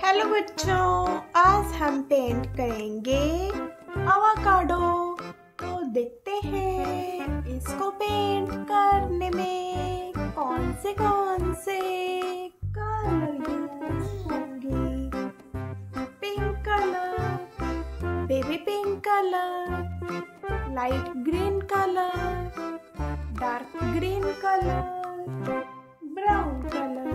Hello बच्चों, आज हम पेंट करेंगे अवाकाडो। तो देखते हैं इसको पेंट करने में कौन से कलर यूज होंगे। Pink colour, baby pink colour, light green colour, dark green colour, brown colour.